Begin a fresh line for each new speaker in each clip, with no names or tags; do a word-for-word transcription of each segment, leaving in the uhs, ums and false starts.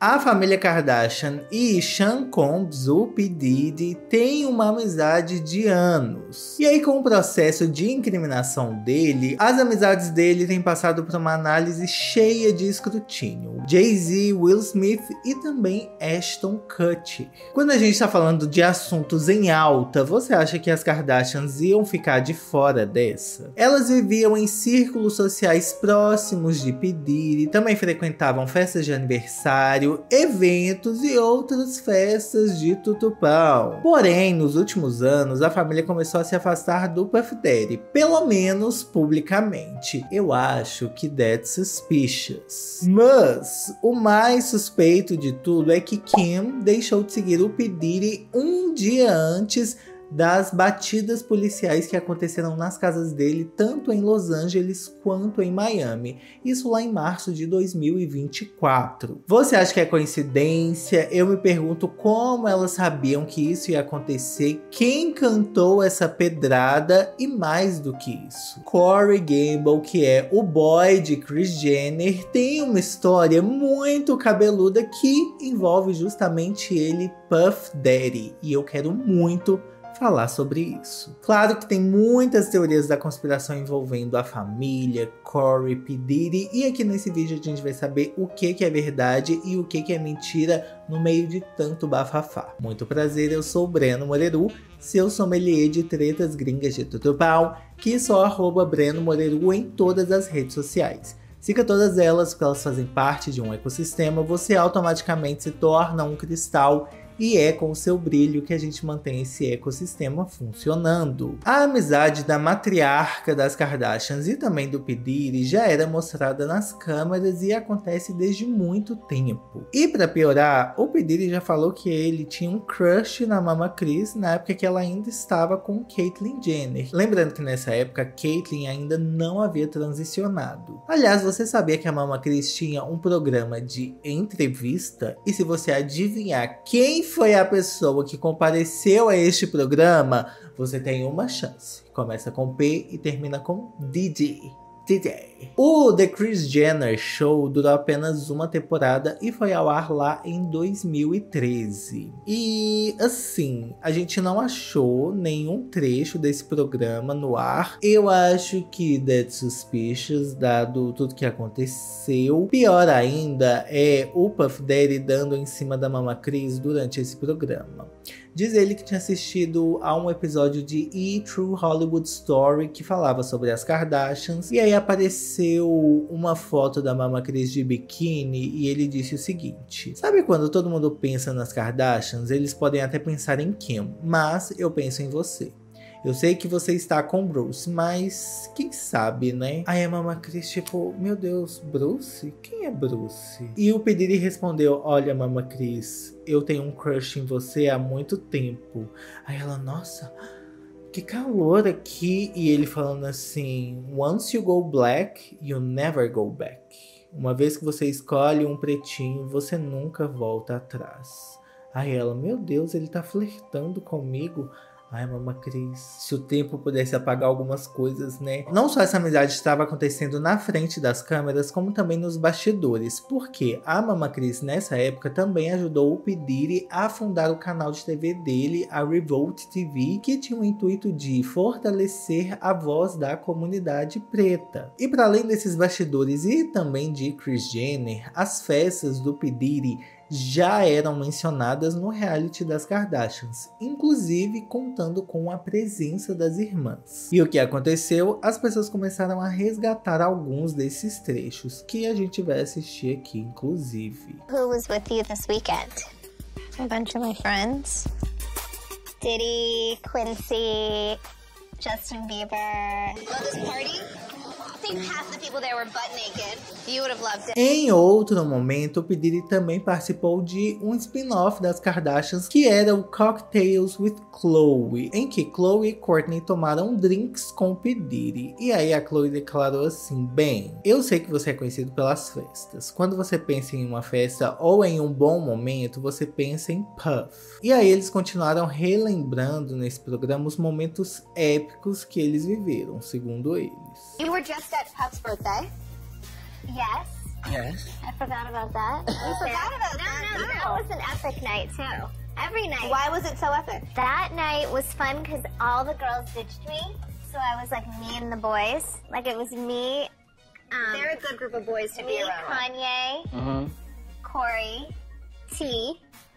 A família Kardashian e Sean Combs, o P. Diddy, têm uma amizade de anos. E aí, com o processo de incriminação dele, as amizades dele têm passado por uma análise cheia de escrutínio. Jay-Z, Will Smith e também Ashton Kutcher. Quando a gente tá falando de assuntos em alta, você acha que as Kardashians iam ficar de fora dessa? Elas viviam em círculos sociais próximos de P. Diddy, também frequentavam festas de aniversário, eventos e outras festas de tutupão. Porém, nos últimos anos, a família começou a se afastar do Puff Daddy, pelo menos publicamente. Eu acho que that's suspicious. Mas o mais suspeito de tudo é que Kim deixou de seguir o P. Diddy um dia antes das batidas policiais que aconteceram nas casas dele, tanto em Los Angeles quanto em Miami. Isso lá em março de dois mil e vinte e quatro. Você acha que é coincidência? Eu me pergunto como elas sabiam que isso ia acontecer, quem cantou essa pedrada e mais do que isso. Corey Gamble, que é o boy de Kris Jenner, tem uma história muito cabeluda que envolve justamente ele, Puff Daddy, e eu quero muito falar sobre isso. Claro que tem muitas teorias da conspiração envolvendo a família, Corey, P. Diddy, e aqui nesse vídeo a gente vai saber o que que é verdade e o que que é mentira no meio de tanto bafafá. Muito prazer, eu sou o Breno Moreru, seu sommelier de tretas gringas de tutupau, que só arroba Breno Moreru em todas as redes sociais. Siga todas elas porque elas fazem parte de um ecossistema, você automaticamente se torna um cristal e é com o seu brilho que a gente mantém esse ecossistema funcionando. A amizade da matriarca das Kardashians e também do P. Diddy já era mostrada nas câmeras e acontece desde muito tempo. E para piorar, o P. Diddy já falou que ele tinha um crush na Mama Kris na época que ela ainda estava com Caitlyn Jenner. Lembrando que nessa época, Caitlyn ainda não havia transicionado. Aliás, você sabia que a Mama Kris tinha um programa de entrevista? E se você adivinhar quem foi a pessoa que compareceu a este programa, você tem uma chance. Começa com P e termina com Diddy. Diddy. O The Kris Jenner Show durou apenas uma temporada e foi ao ar lá em dois mil e treze. E assim, a gente não achou nenhum trecho desse programa no ar. Eu acho que that's suspicious, dado tudo que aconteceu. Pior ainda é o Puff Daddy dando em cima da Mama Kris durante esse programa. Diz ele que tinha assistido a um episódio de E! True Hollywood Story que falava sobre as Kardashians, e aí apareceu uma foto da Mama Kris de biquíni e ele disse o seguinte: sabe quando todo mundo pensa nas Kardashians, eles podem até pensar em Kim, mas eu penso em você. Eu sei que você está com Bruce, mas quem sabe, né? Aí a Mama Kris, tipo, meu Deus, Bruce? Quem é Bruce? E o P. Diddy respondeu: olha, Mama Kris, eu tenho um crush em você há muito tempo. Aí ela, nossa, que calor aqui. E ele falando assim: once you go black, you never go back. Uma vez que você escolhe um pretinho, você nunca volta atrás. Aí ela, meu Deus, ele tá flertando comigo. Ai, Mama Kris, se o tempo pudesse apagar algumas coisas, né? Não só essa amizade estava acontecendo na frente das câmeras, como também nos bastidores. Porque a Mama Kris, nessa época, também ajudou o P. Diddy a fundar o canal de T V dele, a Revolt T V, que tinha o intuito de fortalecer a voz da comunidade preta. E para além desses bastidores e também de Kris Jenner, as festas do P. Diddy já eram mencionadas no reality das Kardashians, inclusive contando com a presença das irmãs. E o que aconteceu? As pessoas começaram a resgatar alguns desses trechos, que a gente vai assistir aqui, inclusive.
Who was with you this weekend? A bunch of my friends. Diddy, Quincy, Justin Bieber. Love this party? I think half the people there were butt naked. You would have loved it.
Em outro momento, o P. Diddy também participou de um spin-off das Kardashians, que era o Cocktails with Khloe, em que Khloe e Kourtney tomaram drinks com o P. Diddy. E aí a Khloe declarou assim: bem, eu sei que você é conhecido pelas festas. Quando você pensa em uma festa ou em um bom momento, você pensa em Puff. E aí eles continuaram relembrando nesse programa os momentos épicos que eles viveram, segundo eles.
You were just at Puff's birthday? Yes.
Yes.
I forgot about that. You forgot about that? was an epic night too. Every night.
Why was it so epic?
That night was fun because all the girls ditched me. So I was like me and the boys. Like it was me. Um,
They're a good group of boys to
me,
be around.
Kanye,
Uhum.
Corey, T,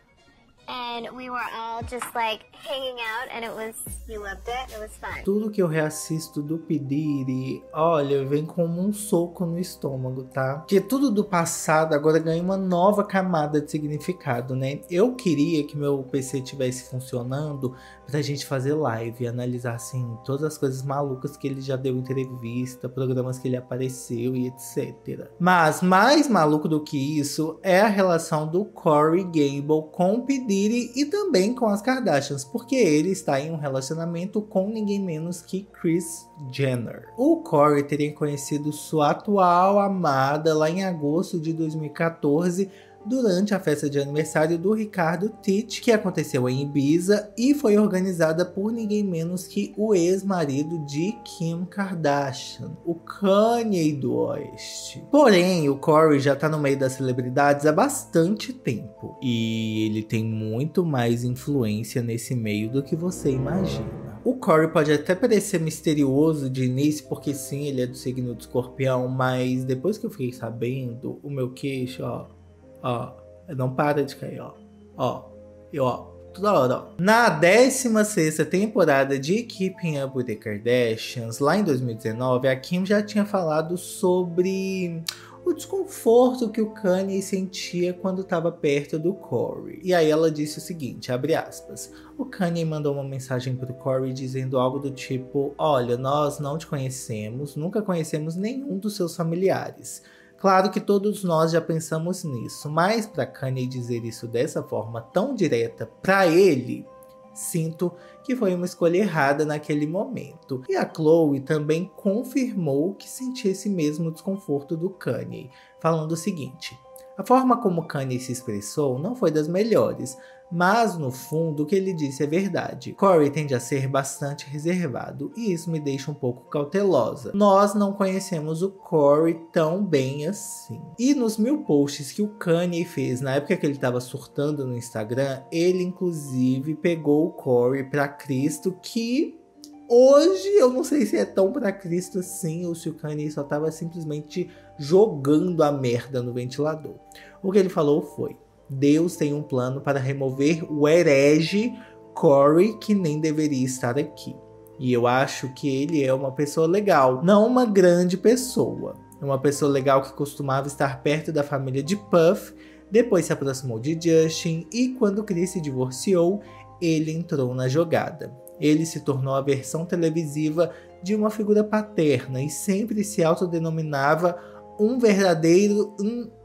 and we were all just like hanging out, and it was, you loved it, it was fun.
Tudo que eu reassisto do P. Diddy, olha, vem como um soco no estômago, tá? Porque tudo do passado agora ganha uma nova camada de significado, né? Eu queria que meu P C estivesse funcionando pra gente fazer live e analisar, assim, todas as coisas malucas que ele já deu entrevista, programas que ele apareceu e etcétera. Mas mais maluco do que isso é a relação do Corey Gamble com o P. Diddy e também com as Kardashians, porque ele está em um relacionamento com ninguém menos que Kris Jenner. O Corey teria conhecido sua atual amada lá em agosto de dois mil e quatorze, durante a festa de aniversário do Ricardo Tite, que aconteceu em Ibiza e foi organizada por ninguém menos que o ex-marido de Kim Kardashian, o Kanye do Oeste. Porém, o Corey já tá no meio das celebridades há bastante tempo e ele tem muito mais influência nesse meio do que você imagina. O Corey pode até parecer misterioso de início, porque sim, ele é do signo do Escorpião, mas depois que eu fiquei sabendo, o meu queixo, ó, ó, não para de cair, ó, ó, e ó, toda hora, ó. Na décima sexta temporada de Keeping Up with the Kardashians, lá em dois mil e dezenove, a Kim já tinha falado sobre o desconforto que o Kanye sentia quando estava perto do Corey. E aí ela disse o seguinte, abre aspas, o Kanye mandou uma mensagem pro Corey dizendo algo do tipo, olha, nós não te conhecemos, nunca conhecemos nenhum dos seus familiares. Claro que todos nós já pensamos nisso, mas para Kanye dizer isso dessa forma tão direta para ele, sinto que foi uma escolha errada naquele momento. E a Khloe também confirmou que sentia esse mesmo desconforto do Kanye, falando o seguinte, a forma como Kanye se expressou não foi das melhores, mas no fundo o que ele disse é verdade. Corey tende a ser bastante reservado e isso me deixa um pouco cautelosa. Nós não conhecemos o Corey tão bem assim. E nos mil posts que o Kanye fez na época que ele estava surtando no Instagram, ele inclusive pegou o Corey para Cristo, que hoje eu não sei se é tão pra Cristo assim ou se o Kanye só tava simplesmente jogando a merda no ventilador. O que ele falou foi, Deus tem um plano para remover o herege Corey que nem deveria estar aqui. E eu acho que ele é uma pessoa legal, não uma grande pessoa. É uma pessoa legal que costumava estar perto da família de Puff, depois se aproximou de Justin e quando Kris se divorciou, ele entrou na jogada. Ele se tornou a versão televisiva de uma figura paterna e sempre se autodenominava um verdadeiro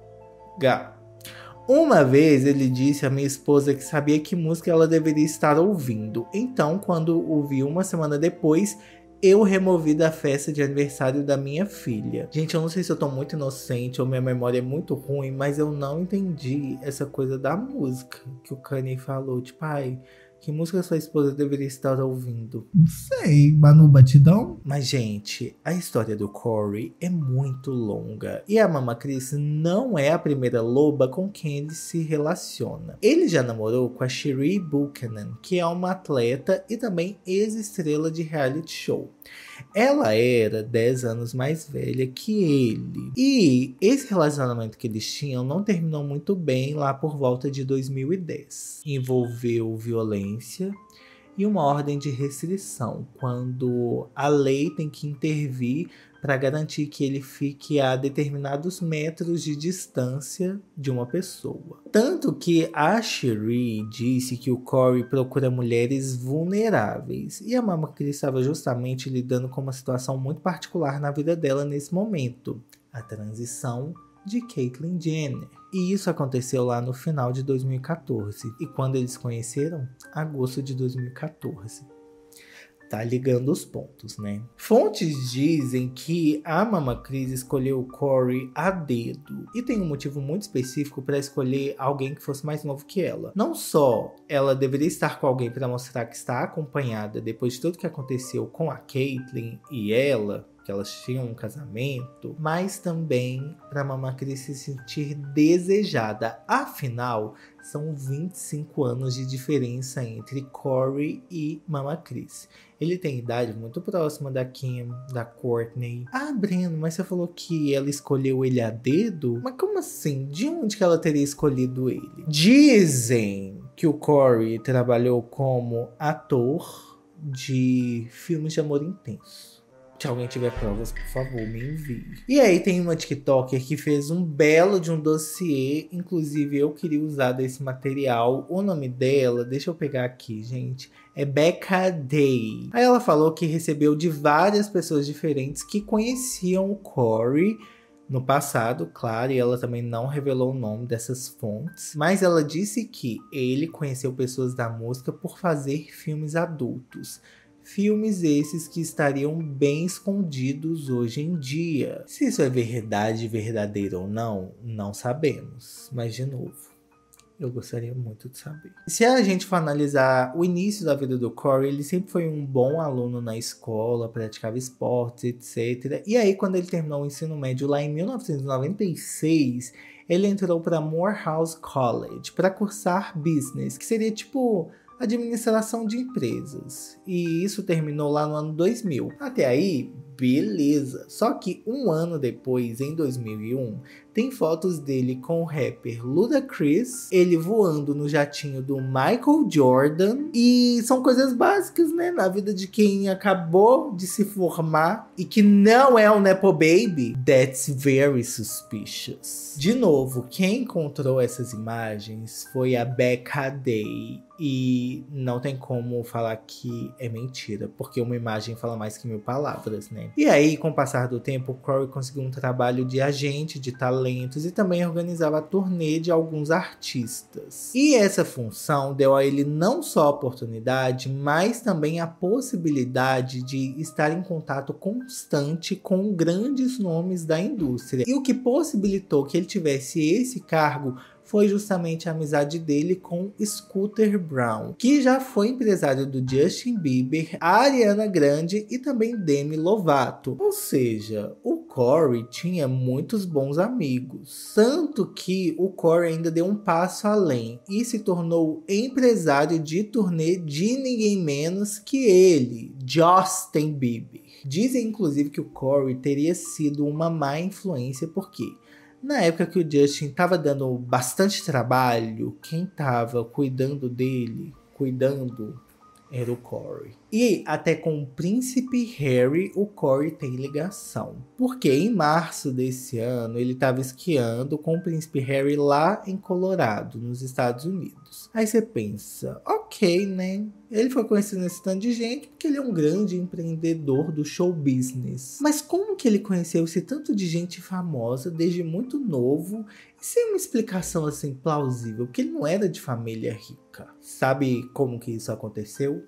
nga. Uma vez ele disse à minha esposa que sabia que música ela deveria estar ouvindo. Então, quando o vi uma semana depois, eu removi da festa de aniversário da minha filha. Gente, eu não sei se eu tô muito inocente ou minha memória é muito ruim, mas eu não entendi essa coisa da música que o Kanye falou. Tipo, ai, que música sua esposa deveria estar ouvindo? Não sei, Manu Batidão? Mas, gente, a história do Corey é muito longa. E a Mama Kris não é a primeira loba com quem ele se relaciona. Ele já namorou com a Sheree Buchanan, que é uma atleta e também ex-estrela de reality show. Ela era dez anos mais velha que ele. E esse relacionamento que eles tinham não terminou muito bem lá por volta de dois mil e dez. Envolveu violência e uma ordem de restrição, quando a lei tem que intervir para garantir que ele fique a determinados metros de distância de uma pessoa. Tanto que a Sheree disse que o Corey procura mulheres vulneráveis, e a Mama Kris estava justamente lidando com uma situação muito particular na vida dela nesse momento, a transição de Caitlyn Jenner. E isso aconteceu lá no final de dois mil e quatorze. E quando eles se conheceram? Agosto de dois mil e quatorze. Tá ligando os pontos, né? Fontes dizem que a Mama Kris escolheu o Corey a dedo. E tem um motivo muito específico para escolher alguém que fosse mais novo que ela. Não só ela deveria estar com alguém para mostrar que está acompanhada depois de tudo que aconteceu com a Caitlyn e ela, que elas tinham um casamento, mas também para Mama Chris se sentir desejada. Afinal, são vinte e cinco anos de diferença entre Corey e Mama Chris. Ele tem idade muito próxima da Kim, da Courtney. Ah, Breno, mas você falou que ela escolheu ele a dedo? Mas como assim? De onde que ela teria escolhido ele? Dizem que o Corey trabalhou como ator de filmes de amor intenso. Se alguém tiver provas, por favor, me envie. E aí tem uma TikToker que fez um belo de um dossiê. Inclusive, eu queria usar desse material. O nome dela, deixa eu pegar aqui, gente. É Becca Day. Aí ela falou que recebeu de várias pessoas diferentes que conheciam o Corey no passado, claro, e ela também não revelou o nome dessas fontes, mas ela disse que ele conheceu pessoas da música por fazer filmes adultos. Filmes esses que estariam bem escondidos hoje em dia. Se isso é verdade, verdadeiro ou não, não sabemos. Mas, de novo, eu gostaria muito de saber. Se a gente for analisar o início da vida do Corey, ele sempre foi um bom aluno na escola, praticava esportes, etcétera. E aí, quando ele terminou o ensino médio lá em mil novecentos e noventa e seis, ele entrou para Morehouse College para cursar business, que seria tipo administração de empresas. E isso terminou lá no ano dois mil. Até aí, beleza. Só que um ano depois, em dois mil e um, tem fotos dele com o rapper Ludacris, ele voando no jatinho do Michael Jordan. E são coisas básicas, né? Na vida de quem acabou de se formar e que não é um Nepo Baby. That's very suspicious. De novo, quem encontrou essas imagens foi a Becca Day. E não tem como falar que é mentira, porque uma imagem fala mais que mil palavras, né? E aí, com o passar do tempo, o Corey conseguiu um trabalho de agente de talentos e também organizava a turnê de alguns artistas. E essa função deu a ele não só a oportunidade, mas também a possibilidade de estar em contato constante com grandes nomes da indústria. E o que possibilitou que ele tivesse esse cargo foi justamente a amizade dele com Scooter Braun, que já foi empresário do Justin Bieber, a Ariana Grande e também Demi Lovato. Ou seja, o Corey tinha muitos bons amigos. Tanto que o Corey ainda deu um passo além e se tornou empresário de turnê de ninguém menos que ele, Justin Bieber. Dizem inclusive que o Corey teria sido uma má influência porque na época que o Justin estava dando bastante trabalho, quem estava cuidando dele, cuidando, era o Corey. E até com o príncipe Harry, o Corey tem ligação. Porque em março desse ano, ele estava esquiando com o príncipe Harry lá em Colorado, nos Estados Unidos. Aí você pensa, ok, né? Ele foi conhecido nesse tanto de gente porque ele é um grande empreendedor do show business. Mas como que ele conheceu esse tanto de gente famosa desde muito novo e sem uma explicação assim plausível? Porque ele não era de família rica. Sabe como que isso aconteceu?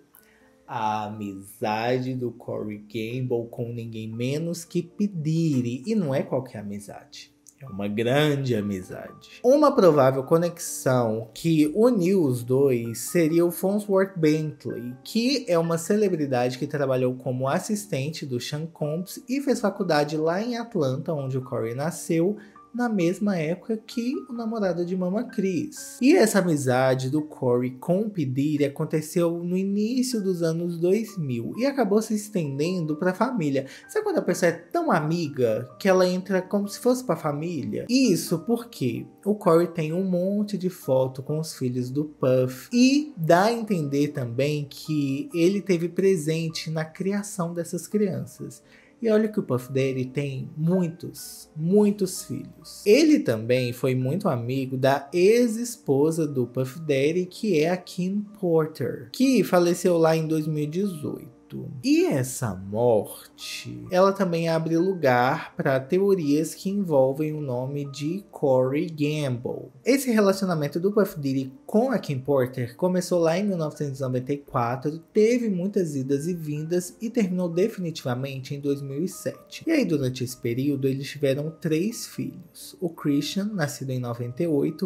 A amizade do Corey Gamble com ninguém menos que P. Diddy. E não é qualquer amizade. É uma grande amizade. Uma provável conexão que uniu os dois seria o Fonzworth Bentley, que é uma celebridade que trabalhou como assistente do Sean Combs e fez faculdade lá em Atlanta, onde o Corey nasceu, na mesma época que o namorado de Mama Chris. E essa amizade do Corey com o P. Diddy aconteceu no início dos anos dois mil e acabou se estendendo para a família. Sabe quando a pessoa é tão amiga que ela entra como se fosse para a família? Isso porque o Corey tem um monte de foto com os filhos do Puff e dá a entender também que ele teve presente na criação dessas crianças. E olha que o Puff Daddy tem muitos, muitos filhos. Ele também foi muito amigo da ex-esposa do Puff Daddy, que é a Kim Porter, que faleceu lá em dois mil e dezoito. E essa morte, ela também abre lugar para teorias que envolvem o nome de Corey Gamble. Esse relacionamento do Puff Daddy com a Kim Porter começou lá em mil novecentos e noventa e quatro, teve muitas idas e vindas e terminou definitivamente em dois mil e sete. E aí durante esse período eles tiveram três filhos. O Christian, nascido em noventa e oito,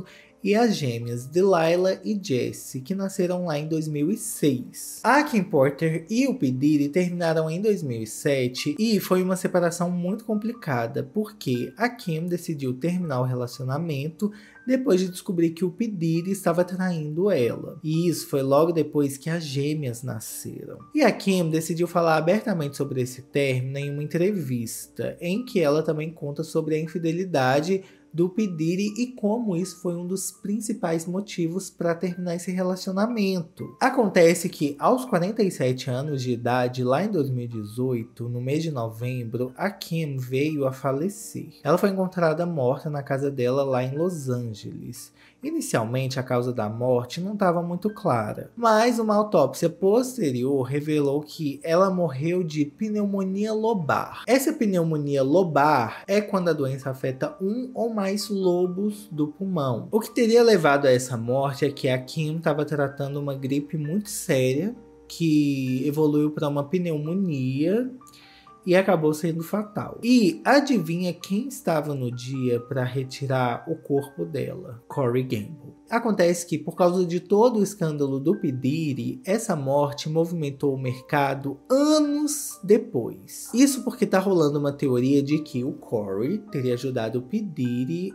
e as gêmeas Delilah e Jessie, que nasceram lá em dois mil e seis. A Kim Porter e o P. Diddy terminaram em dois mil e sete e foi uma separação muito complicada, porque a Kim decidiu terminar o relacionamento depois de descobrir que o P. Diddy estava traindo ela. E isso foi logo depois que as gêmeas nasceram. E a Kim decidiu falar abertamente sobre esse término em uma entrevista, em que ela também conta sobre a infidelidade do P. Diddy e como isso foi um dos principais motivos para terminar esse relacionamento. Acontece que aos quarenta e sete anos de idade, lá em dois mil e dezoito, no mês de novembro, a Kim veio a falecer. Ela foi encontrada morta na casa dela lá em Los Angeles. Inicialmente, a causa da morte não estava muito clara, mas uma autópsia posterior revelou que ela morreu de pneumonia lobar. Essa pneumonia lobar é quando a doença afeta um ou mais lobos do pulmão. O que teria levado a essa morte é que a Kim estava tratando uma gripe muito séria, que evoluiu para uma pneumonia e acabou sendo fatal. E adivinha quem estava no dia para retirar o corpo dela? Corey Gamble. Acontece que, por causa de todo o escândalo do P. Diddy, essa morte movimentou o mercado anos depois. Isso porque tá rolando uma teoria de que o Corey teria ajudado o P. Diddy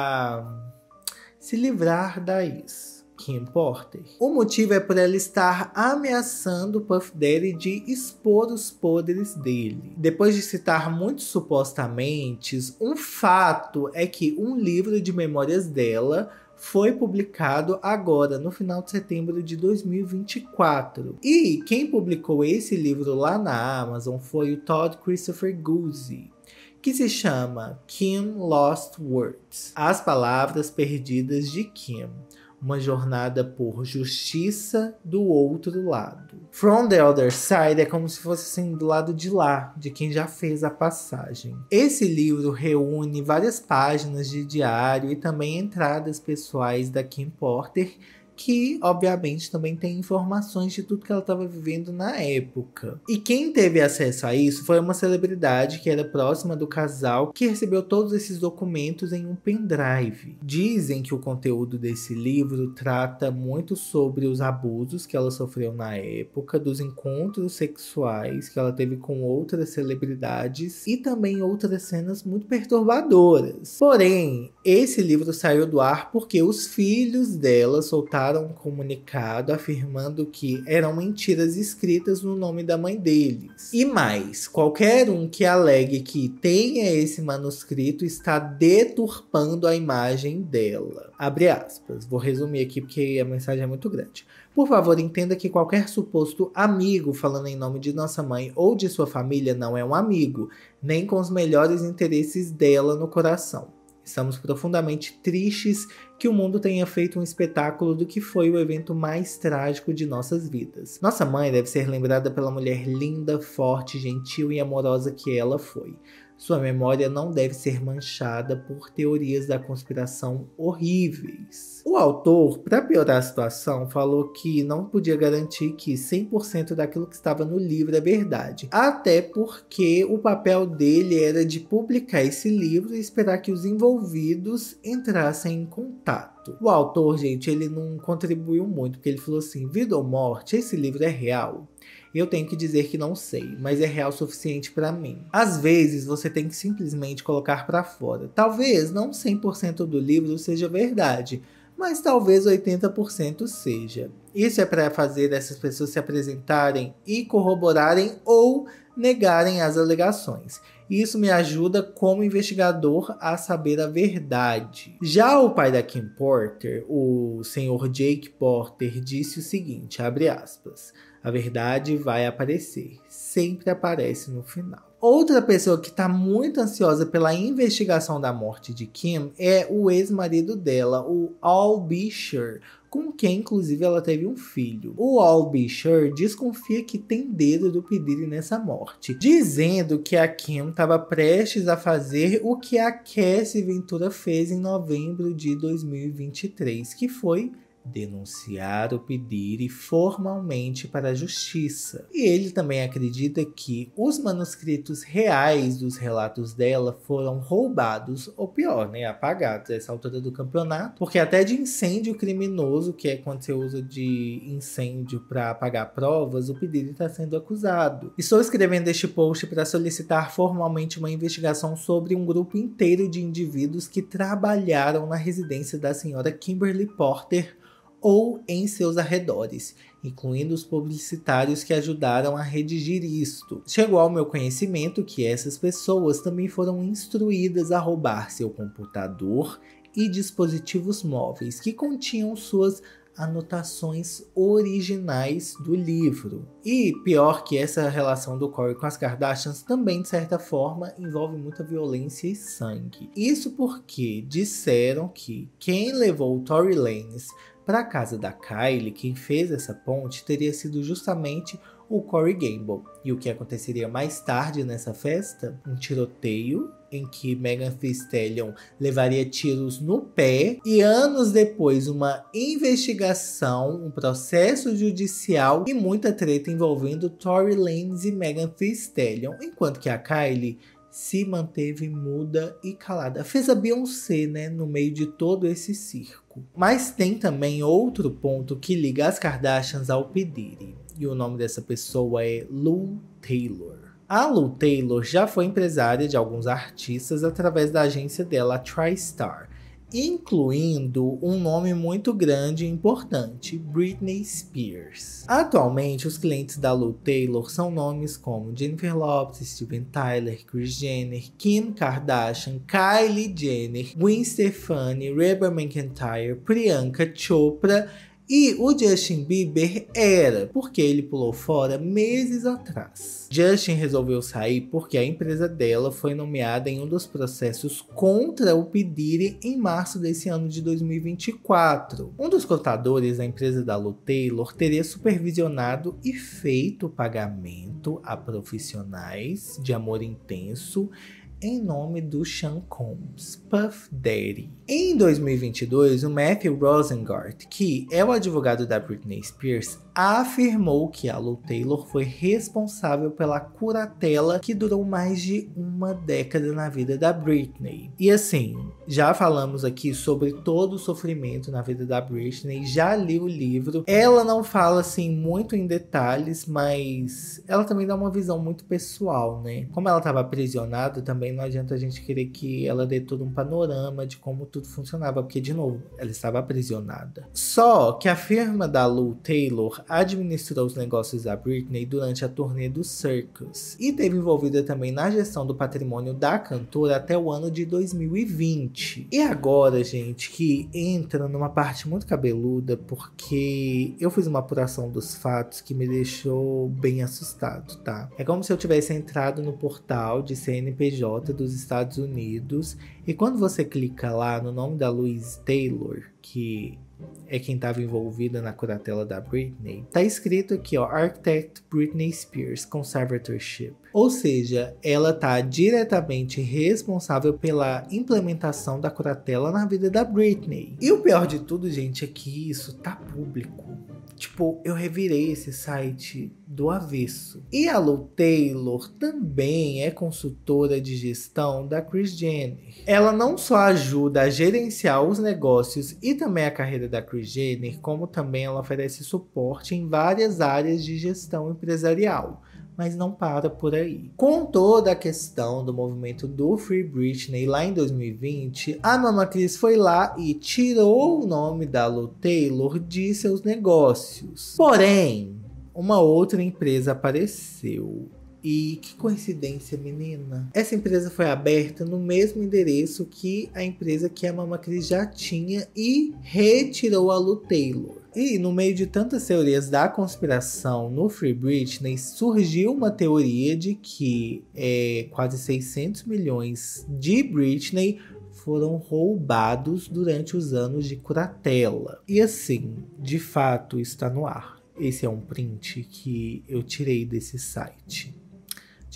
a se livrar da ex, Kim Porter. O motivo é por ela estar ameaçando Puff Daddy de expor os podres dele. Depois de citar muitos supostamente, um fato é que um livro de memórias dela foi publicado agora, no final de setembro de dois mil e vinte e quatro. E quem publicou esse livro lá na Amazon foi o Todd Christopher Guzzi, que se chama Kim Lost Words, As Palavras Perdidas de Kim. Uma jornada por justiça do outro lado. From the Other Side é como se fosse assim, do lado de lá, de quem já fez a passagem. Esse livro reúne várias páginas de diário e também entradas pessoais da Kim Porter, que obviamente também tem informações de tudo que ela estava vivendo na época. E quem teve acesso a isso foi uma celebridade que era próxima do casal, que recebeu todos esses documentos em um pendrive. Dizem que o conteúdo desse livro trata muito sobre os abusos que ela sofreu na época, dos encontros sexuais que ela teve com outras celebridades e também outras cenas muito perturbadoras. Porém, esse livro saiu do ar porque os filhos dela soltaram um comunicado afirmando que eram mentiras escritas no nome da mãe deles. E mais, qualquer um que alegue que tenha esse manuscrito está deturpando a imagem dela. Abre aspas. Vou resumir aqui porque a mensagem é muito grande. Por favor, entenda que qualquer suposto amigo falando em nome de nossa mãe ou de sua família não é um amigo, nem com os melhores interesses dela no coração. Estamos profundamente tristes que o mundo tenha feito um espetáculo do que foi o evento mais trágico de nossas vidas. Nossa mãe deve ser lembrada pela mulher linda, forte, gentil e amorosa que ela foi. Sua memória não deve ser manchada por teorias da conspiração horríveis. O autor, para piorar a situação, falou que não podia garantir que cem por cento daquilo que estava no livro é verdade. Até porque o papel dele era de publicar esse livro e esperar que os envolvidos entrassem em contato. O autor, gente, ele não contribuiu muito, porque ele falou assim: vida ou morte, esse livro é real? Eu tenho que dizer que não sei, mas é real o suficiente para mim. Às vezes você tem que simplesmente colocar para fora. Talvez não cem por cento do livro seja verdade, mas talvez oitenta por cento seja. Isso é para fazer essas pessoas se apresentarem e corroborarem ou negarem as alegações. Isso me ajuda como investigador a saber a verdade. Já o pai da Kim Porter, o senhor Jake Porter, disse o seguinte, abre aspas: a verdade vai aparecer, sempre aparece no final. Outra pessoa que está muito ansiosa pela investigação da morte de Kim é o ex-marido dela, o Al Bisher, com quem inclusive ela teve um filho. O Al Bisher desconfia que tem dedo do P. Diddy nessa morte, dizendo que a Kim estava prestes a fazer o que a Cassie Ventura fez em novembro de dois mil e vinte e três, que foi denunciar o P. Diddy formalmente para a justiça. E ele também acredita que os manuscritos reais dos relatos dela foram roubados, ou pior, né, apagados a essa altura do campeonato, porque até de incêndio criminoso, que é quando você usa de incêndio para apagar provas, o P. Diddy está sendo acusado. Estou escrevendo este post para solicitar formalmente uma investigação sobre um grupo inteiro de indivíduos que trabalharam na residência da senhora Kimberly Porter ou em seus arredores, incluindo os publicitários que ajudaram a redigir isto. Chegou ao meu conhecimento que essas pessoas também foram instruídas a roubar seu computador e dispositivos móveis que continham suas anotações originais do livro. E pior que essa relação do Corey com as Kardashians também, de certa forma, envolve muita violência e sangue. Isso porque disseram que quem levou o Tory Lanez para a casa da Kylie, quem fez essa ponte, teria sido justamente o Corey Gamble. E o que aconteceria mais tarde nessa festa? Um tiroteio em que Megan Thee Stallion levaria tiros no pé e anos depois uma investigação, um processo judicial e muita treta envolvendo Tory Lanez e Megan Thee Stallion, enquanto que a Kylie se manteve muda e calada. Fez a Beyoncé, né, no meio de todo esse circo. Mas tem também outro ponto que liga as Kardashians ao P. Diddy. E o nome dessa pessoa é Lou Taylor. A Lou Taylor já foi empresária de alguns artistas através da agência dela, a TriStar, incluindo um nome muito grande e importante, Britney Spears. Atualmente, os clientes da Lou Taylor são nomes como Jennifer Lopez, Steven Tyler, Kris Jenner, Kim Kardashian, Kylie Jenner, Gwen Stefani, Reba McEntire, Priyanka Chopra. E o Justin Bieber era, porque ele pulou fora meses atrás. Justin resolveu sair porque a empresa dela foi nomeada em um dos processos contra o P. Diddy em março desse ano de dois mil e vinte e quatro. Um dos contadores da empresa da Lou Taylor teria supervisionado e feito pagamento a profissionais de amor intenso em nome do Sean Combs, Puff Daddy. Em dois mil e vinte e dois, o Matthew Rosengart, que é o advogado da Britney Spears, afirmou que a Lou Taylor foi responsável pela curatela que durou mais de uma década na vida da Britney. E assim, já falamos aqui sobre todo o sofrimento na vida da Britney, já li o livro. Ela não fala assim muito em detalhes, mas ela também dá uma visão muito pessoal, né? Como ela estava aprisionada, também não adianta a gente querer que ela dê todo um panorama de como tudo funcionava, porque, de novo, ela estava aprisionada. Só que a firma da Lou Taylor administrou os negócios da Britney durante a turnê do Circus e esteve envolvida também na gestão do patrimônio da cantora até o ano de dois mil e vinte. E agora, gente, que entra numa parte muito cabeluda, porque eu fiz uma apuração dos fatos que me deixou bem assustado, tá? É como se eu tivesse entrado no portal de C N P J dos Estados Unidos e quando você clica lá no nome da Louise Taylor, que é quem estava envolvida na curatela da Britney, tá escrito aqui, ó, Architect Britney Spears Conservatorship. Ou seja, ela tá diretamente responsável pela implementação da curatela na vida da Britney. E o pior de tudo, gente, é que isso tá público. Tipo, eu revirei esse site do avesso. E a Lou Taylor também é consultora de gestão da Kris Jenner. Ela não só ajuda a gerenciar os negócios e também a carreira da Kris Jenner, como também ela oferece suporte em várias áreas de gestão empresarial. Mas não para por aí. Com toda a questão do movimento do Free Britney lá em dois mil e vinte, a Mama Kris foi lá e tirou o nome da Lou Taylor de seus negócios. Porém, uma outra empresa apareceu. E que coincidência, menina. Essa empresa foi aberta no mesmo endereço que a empresa que a Mama Kris já tinha e retirou a Lou Taylor. E no meio de tantas teorias da conspiração no Free Britney, surgiu uma teoria de que é, quase seiscentos milhões de Britney foram roubados durante os anos de curatela. E assim, de fato, está no ar. Esse é um print que eu tirei desse site.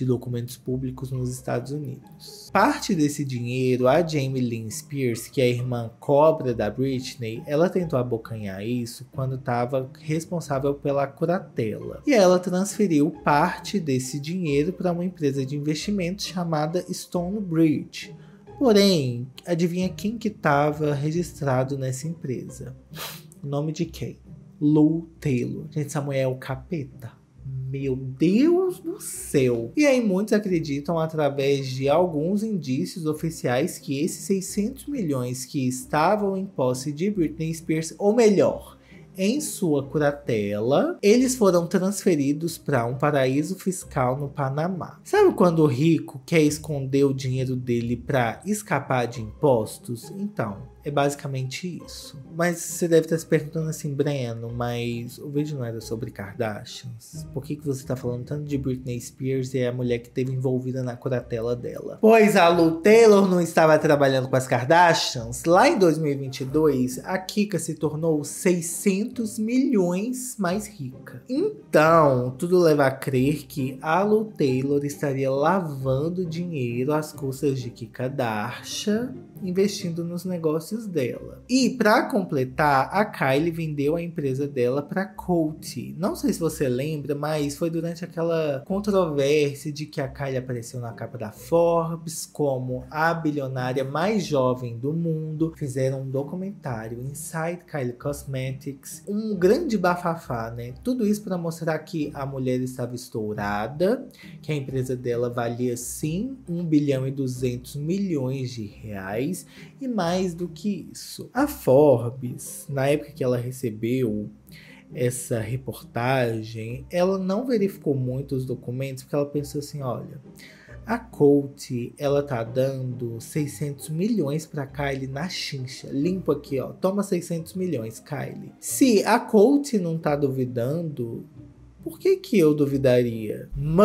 de documentos públicos nos Estados Unidos. Parte desse dinheiro, a Jamie Lynn Spears, que é a irmã cobra da Britney, ela tentou abocanhar isso quando estava responsável pela curatela. E ela transferiu parte desse dinheiro para uma empresa de investimentos chamada Stonebridge. Porém, adivinha quem que estava registrado nessa empresa? O nome de quem? Lou Taylor. Gente, essa mulher é o capeta. Meu Deus do céu! E aí muitos acreditam, através de alguns indícios oficiais, que esses seiscentos milhões que estavam em posse de Britney Spears, ou melhor, em sua curatela, eles foram transferidos para um paraíso fiscal no Panamá. Sabe quando o rico quer esconder o dinheiro dele para escapar de impostos? Então, é basicamente isso. Mas você deve estar se perguntando assim, Breno, mas o vídeo não era sobre Kardashians? Por que que você está falando tanto de Britney Spears e é a mulher que esteve envolvida na curatela dela? Pois a Lou Taylor não estava trabalhando com as Kardashians. Lá em dois mil e vinte e dois, a Kika se tornou seiscentos milhões mais rica. Então, tudo leva a crer que a Lou Taylor estaria lavando dinheiro às custas de Kim Kardashian, investindo nos negócios dela. E para completar, a Kylie vendeu a empresa dela para Coty. Não sei se você lembra, mas foi durante aquela controvérsia de que a Kylie apareceu na capa da Forbes como a bilionária mais jovem do mundo. Fizeram um documentário, Inside Kylie Cosmetics, um grande bafafá, né? Tudo isso para mostrar que a mulher estava estourada, que a empresa dela valia sim um bilhão e duzentos milhões de reais. E mais do que isso, a Forbes, na época que ela recebeu essa reportagem, ela não verificou muito os documentos, porque ela pensou assim, olha, a Coty, ela tá dando seiscentos milhões pra Kylie na chincha, limpo aqui, ó, toma seiscentos milhões, Kylie. Se a Coty não tá duvidando, por que que eu duvidaria?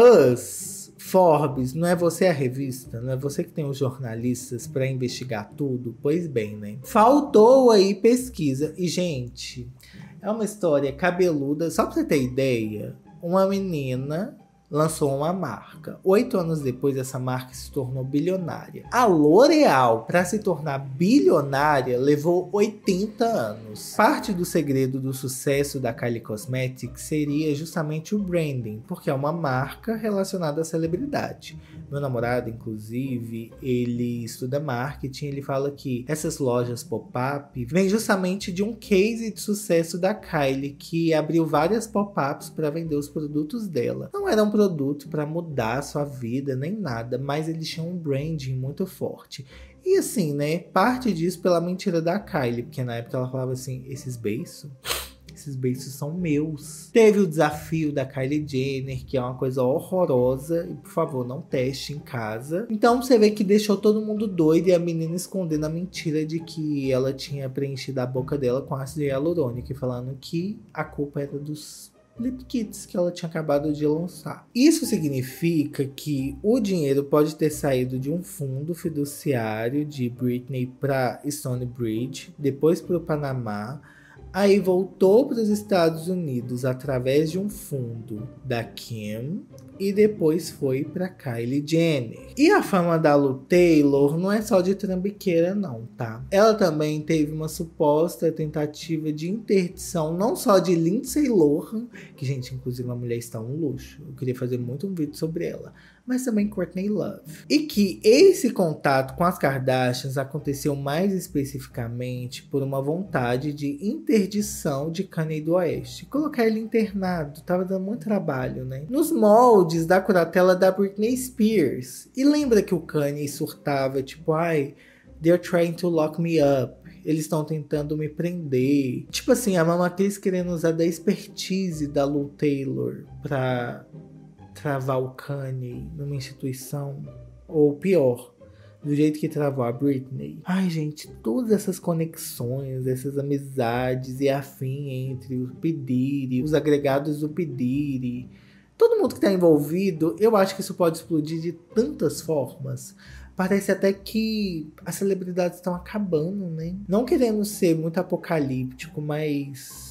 Mas Forbes, não é você a revista? Não é você que tem os jornalistas para investigar tudo? Pois bem, né? Faltou aí pesquisa. E, gente, é uma história cabeluda. Só pra você ter ideia, uma menina lançou uma marca. Oito anos depois, essa marca se tornou bilionária. A L'Oréal, para se tornar bilionária, levou oitenta anos. Parte do segredo do sucesso da Kylie Cosmetics seria justamente o branding, porque é uma marca relacionada à celebridade. Meu namorado, inclusive, ele estuda marketing, ele fala que essas lojas pop-up vêm justamente de um case de sucesso da Kylie, que abriu várias pop-ups para vender os produtos dela. Não era um produto para mudar a sua vida, nem nada, mas eles tinham um branding muito forte. E assim, né, parte disso pela mentira da Kylie, porque na época ela falava assim, esses beiços, esses beiços são meus. Teve o desafio da Kylie Jenner, que é uma coisa horrorosa, e por favor, não teste em casa. Então você vê que deixou todo mundo doido e a menina escondendo a mentira de que ela tinha preenchido a boca dela com ácido hialurônico, falando que a culpa era dos lip kits que ela tinha acabado de lançar. Isso significa que o dinheiro pode ter saído de um fundo fiduciário de Britney para Stonebridge, depois para o Panamá, aí voltou para os Estados Unidos através de um fundo da Kim e depois foi para Kylie Jenner. E a fama da Lou Taylor não é só de trambiqueira não, tá? Ela também teve uma suposta tentativa de interdição, não só de Lindsay Lohan, que, gente, inclusive a mulher está um luxo, eu queria fazer muito um vídeo sobre ela, mas também Courtney Love. E que esse contato com as Kardashians aconteceu mais especificamente por uma vontade de interdição de Kanye do Oeste. Colocar ele internado, tava dando muito trabalho, né? Nos moldes da curatela da Britney Spears. E lembra que o Kanye surtava, tipo, ai, they're trying to lock me up. Eles estão tentando me prender. Tipo assim, a Mama Kris querendo usar da expertise da Lou Taylor pra travar o Kanye numa instituição, ou pior, do jeito que travou a Britney. Ai, gente, todas essas conexões, essas amizades e afim entre o P. Diddy, os agregados do P. Diddy, todo mundo que tá envolvido, eu acho que isso pode explodir de tantas formas. Parece até que as celebridades estão acabando, né? Não querendo ser muito apocalíptico, mas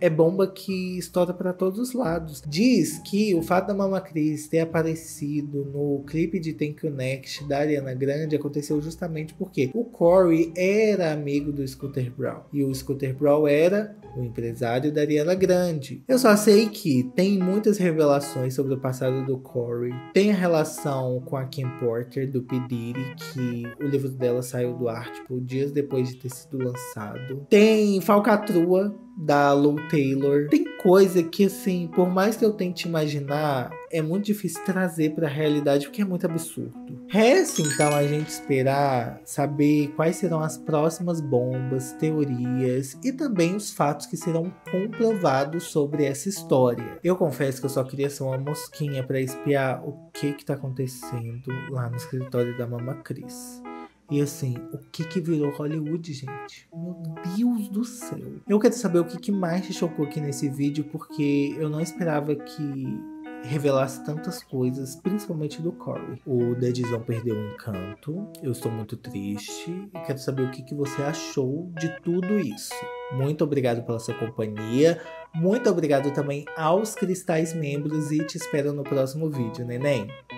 é bomba que estoura para todos os lados. Diz que o fato da Mama Chris ter aparecido no clipe de Thank You Next da Ariana Grande aconteceu justamente porque o Corey era amigo do Scooter Braun. E o Scooter Braun era o empresário da Ariana Grande. Eu só sei que tem muitas revelações sobre o passado do Corey. Tem a relação com a Kim Porter, do P. Diddy, que o livro dela saiu do ar, tipo, dias depois de ter sido lançado. Tem falcatrua da Lou Taylor. Tem coisa que, assim, por mais que eu tente imaginar, é muito difícil trazer pra realidade, porque é muito absurdo. Resta, então, a gente esperar saber quais serão as próximas bombas, teorias e também os fatos que serão comprovados sobre essa história. Eu confesso que eu só queria ser uma mosquinha pra espiar o que que tá acontecendo lá no escritório da Mama Chris. E assim, o que que virou Hollywood, gente? Meu Deus do céu. Eu quero saber o que que mais te chocou aqui nesse vídeo, porque eu não esperava que revelasse tantas coisas, principalmente do Corey. O Deadzão perdeu o encanto, eu estou muito triste e quero saber o que que você achou de tudo isso. Muito obrigado pela sua companhia, muito obrigado também aos Cristais membros e te espero no próximo vídeo, neném.